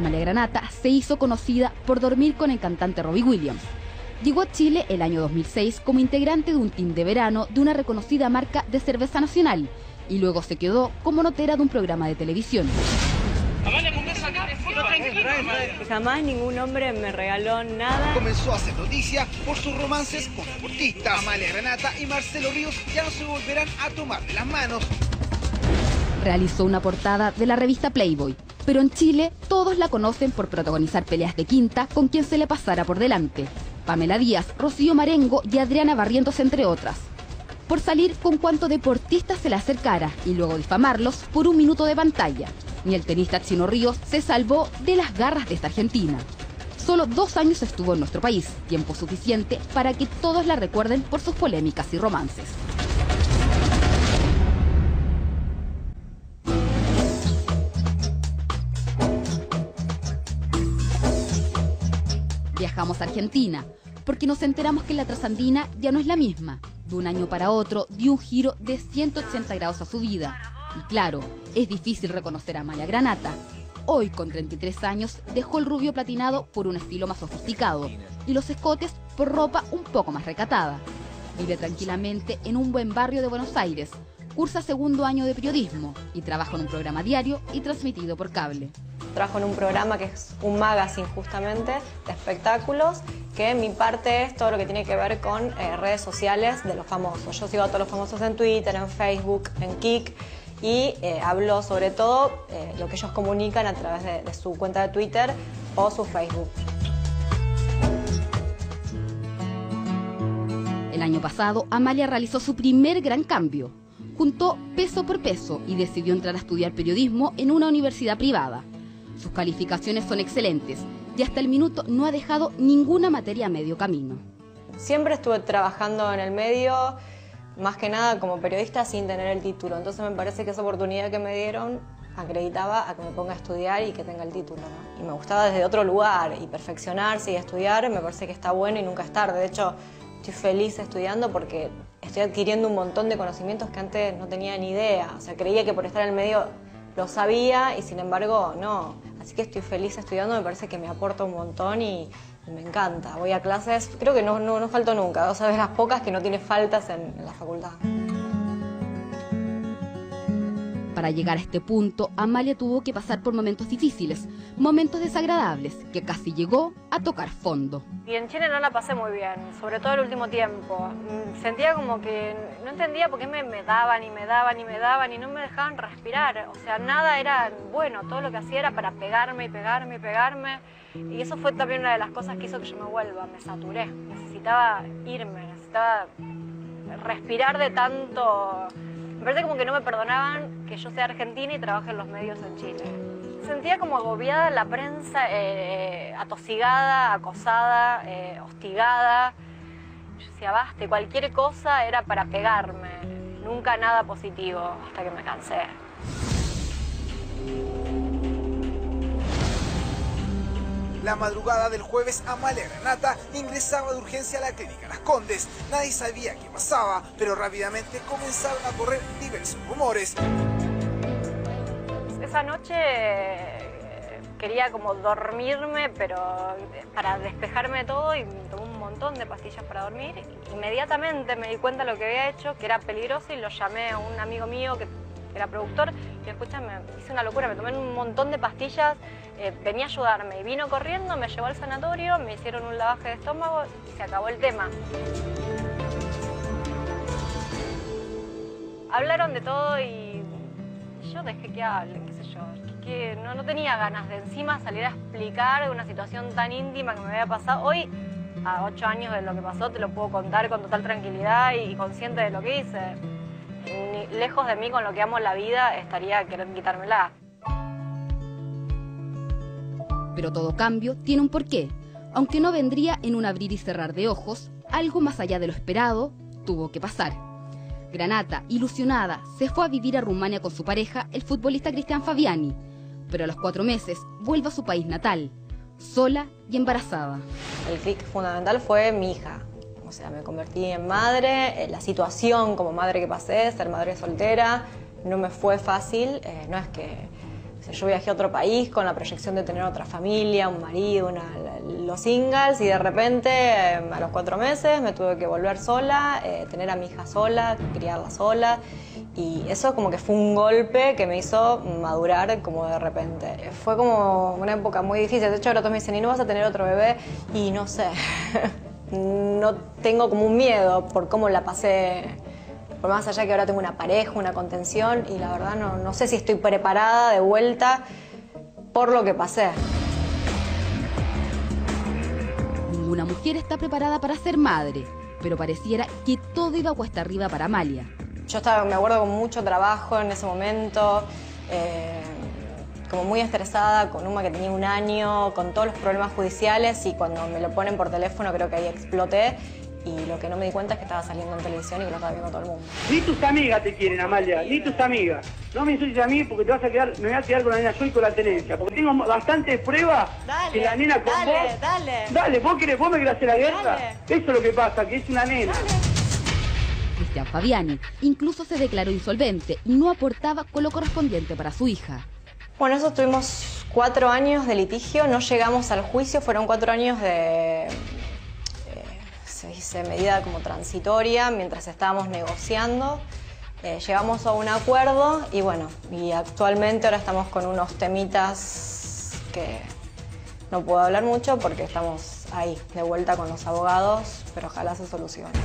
Amalia Granata se hizo conocida por dormir con el cantante Robbie Williams. Llegó a Chile el año 2006 como integrante de un team de verano de una reconocida marca de cerveza nacional y luego se quedó como notera de un programa de televisión. Jamás ningún hombre me regaló nada. Comenzó a hacer noticia por sus romances con deportistas. Amalia Granata y Marcelo Ríos ya no se volverán a tomar de las manos. Realizó una portada de la revista Playboy, pero en Chile todos la conocen por protagonizar peleas de quinta con quien se le pasara por delante. Pamela Díaz, Rocío Marengo y Adriana Barrientos, entre otras. Por salir con cuanto deportista se le acercara y luego difamarlos por un minuto de pantalla. Ni el tenista Chino Ríos se salvó de las garras de esta argentina. Solo 2 años estuvo en nuestro país, tiempo suficiente para que todos la recuerden por sus polémicas y romances. Viajamos a Argentina, porque nos enteramos que la trasandina ya no es la misma. De un año para otro dio un giro de 180 grados a su vida. Y claro, es difícil reconocer a Amalia Granata. Hoy, con 33 años, dejó el rubio platinado por un estilo más sofisticado y los escotes por ropa un poco más recatada. Vive tranquilamente en un buen barrio de Buenos Aires, cursa 2º año de periodismo y trabaja en un programa diario y transmitido por cable. Trabajo en un programa que es un magazine justamente de espectáculos, que mi parte es todo lo que tiene que ver con redes sociales de los famosos. Yo sigo a todos los famosos en Twitter, en Facebook, en Kik y hablo sobre todo lo que ellos comunican a través de su cuenta de Twitter o su Facebook. El año pasado, Amalia realizó su primer gran cambio. Juntó peso por peso y decidió entrar a estudiar periodismo en una universidad privada. Sus calificaciones son excelentes y hasta el minuto no ha dejado ninguna materia a medio camino. Siempre estuve trabajando en el medio, más que nada como periodista sin tener el título. Entonces me parece que esa oportunidad que me dieron acreditaba a que me ponga a estudiar y que tenga el título, ¿no? Y me gustaba desde otro lugar y perfeccionarse y estudiar me parece que está bueno y nunca es tarde. De hecho, estoy feliz estudiando porque estoy adquiriendo un montón de conocimientos que antes no tenía ni idea. O sea, creía que por estar en el medio lo sabía y sin embargo no. Así que estoy feliz estudiando, me parece que me aporta un montón y me encanta. Voy a clases, creo que no falto nunca, o sea, de las pocas que no tiene faltas en la facultad. Para llegar a este punto, Amalia tuvo que pasar por momentos difíciles, momentos desagradables, que casi llegó a tocar fondo. Y en Chile no la pasé muy bien, sobre todo el último tiempo. Sentía como que no entendía por qué me daban y me daban y me daban y no me dejaban respirar. O sea, nada era bueno, todo lo que hacía era para pegarme y pegarme y pegarme. Y eso fue también una de las cosas que hizo que yo me vuelva, me saturé. Necesitaba irme, necesitaba respirar de tanto. Me parece como que no me perdonaban que yo sea argentina y trabaje en los medios en Chile. Sentía como agobiada la prensa, atosigada, acosada, hostigada. Yo decía, basta, cualquier cosa era para pegarme. Nunca nada positivo, hasta que me cansé. La madrugada del jueves, Amalia Granata ingresaba de urgencia a la clínica Las Condes. Nadie sabía qué pasaba, pero rápidamente comenzaron a correr diversos rumores. Esa noche quería como dormirme, pero para despejarme de todo, y me tomé un montón de pastillas para dormir. Inmediatamente me di cuenta de lo que había hecho, que era peligroso, y lo llamé a un amigo mío que era productor, y escúchame, hice una locura, me tomé un montón de pastillas, venía a ayudarme, y vino corriendo, me llevó al sanatorio, me hicieron un lavaje de estómago y se acabó el tema. Hablaron de todo y yo dejé que hablen, qué sé yo, que no tenía ganas de encima salir a explicar una situación tan íntima que me había pasado. Hoy, a 8 años de lo que pasó, te lo puedo contar con total tranquilidad y consciente de lo que hice. Ni lejos de mí, con lo que amo la vida, estaría queriendo quitármela. Pero todo cambio tiene un porqué. Aunque no vendría en un abrir y cerrar de ojos, algo más allá de lo esperado tuvo que pasar. Granata, ilusionada, se fue a vivir a Rumania con su pareja, el futbolista Cristian Fabiani. Pero a los 4 meses vuelve a su país natal, sola y embarazada. El clic fundamental fue mi hija. O sea, me convertí en madre, la situación como madre que pasé, ser madre soltera, no me fue fácil, no es que Yo viajé a otro país con la proyección de tener otra familia, un marido, los singles, y de repente a los 4 meses me tuve que volver sola, tener a mi hija sola, criarla sola, y eso como que fue un golpe que me hizo madurar como de repente. Fue como una época muy difícil. De hecho ahora todos me dicen, ¿y no vas a tener otro bebé? Y no sé, no tengo como un miedo por cómo la pasé. Por más allá que ahora tengo una pareja, una contención, y la verdad no sé si estoy preparada de vuelta por lo que pasé. Ninguna mujer está preparada para ser madre, pero pareciera que todo iba cuesta arriba para Amalia. Yo estaba, me acuerdo, con mucho trabajo en ese momento, como muy estresada, con Uma que tenía 1 año, con todos los problemas judiciales, y cuando me lo ponen por teléfono creo que ahí exploté. Y lo que no me di cuenta es que estaba saliendo en televisión y que lo estaba viendo todo el mundo. Ni tus amigas te quieren, Amalia, ni tus amigas. No me insultes a mí porque te vas a quedar, me voy a quedar con la nena yo y con la tenencia. Porque tengo bastantes pruebas que la nena con vos... Dale, ¿vos me querés hacer la guerra? Dale. Eso es lo que pasa, que es una nena. Cristian Fabiani incluso se declaró insolvente y no aportaba con lo correspondiente para su hija. Bueno, eso tuvimos 4 años de litigio, no llegamos al juicio, fueron 4 años de... se dice medida como transitoria, mientras estábamos negociando, llegamos a un acuerdo y bueno, y actualmente ahora estamos con unos temitas que no puedo hablar mucho porque estamos ahí, de vuelta con los abogados, pero ojalá se solucione.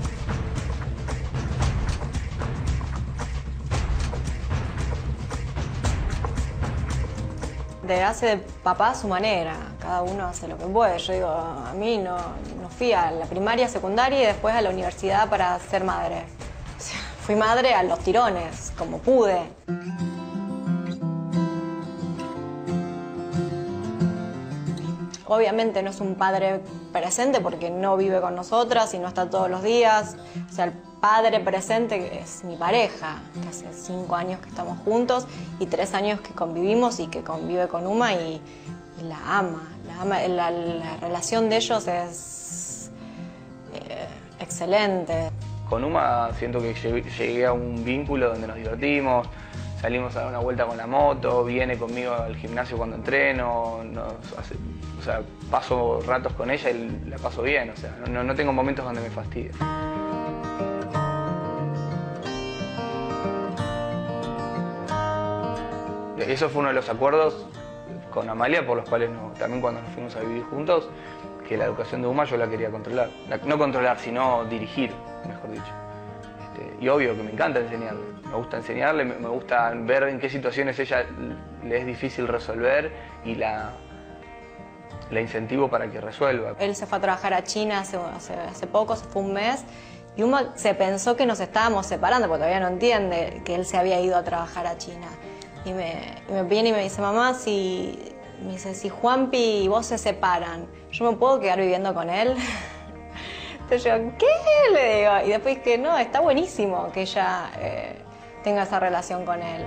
Hace de papá a su manera, cada uno hace lo que puede. Yo digo, a mí no fui a la primaria, secundaria y después a la universidad para ser madre. O sea, fui madre a los tirones, como pude. Obviamente no es un padre presente porque no vive con nosotras y no está todos los días. O sea, el padre presente es mi pareja, que hace 5 años que estamos juntos y 3 años que convivimos y que convive con Uma y la ama. La relación de ellos es excelente. Con Uma siento que llegué a un vínculo donde nos divertimos, salimos a dar una vuelta con la moto, viene conmigo al gimnasio cuando entreno, o sea, paso ratos con ella y la paso bien, o sea, no tengo momentos donde me fastidie. Eso fue uno de los acuerdos con Amalia por los cuales también cuando nos fuimos a vivir juntos, que la educación de Uma yo la quería controlar. No controlar, sino dirigir, mejor dicho. Y obvio que me encanta enseñarle. Me gusta enseñarle, me gusta ver en qué situaciones ella le es difícil resolver y la incentivo para que resuelva. Él se fue a trabajar a China hace poco, se fue 1 mes, y Uma se pensó que nos estábamos separando, porque todavía no entiende que él se había ido a trabajar a China. Y me viene y me dice, mamá, si Juanpi y vos se separan, ¿yo me puedo quedar viviendo con él? Entonces yo, ¿qué? Le digo. Y después que no, está buenísimo que ella tenga esa relación con él.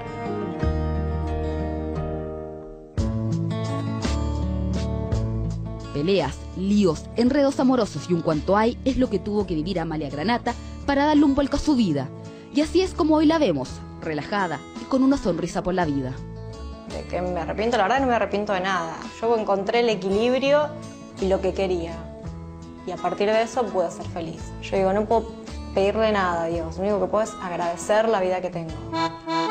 Peleas, líos, enredos amorosos y un cuanto hay es lo que tuvo que vivir Amalia Granata para darle un vuelco a su vida. Y así es como hoy la vemos, relajada y con una sonrisa por la vida. De que me arrepiento, la verdad no me arrepiento de nada. Yo encontré el equilibrio y lo que quería. Y a partir de eso pude ser feliz. Yo digo, no puedo pedirle nada a Dios, lo único que puedo es agradecer la vida que tengo.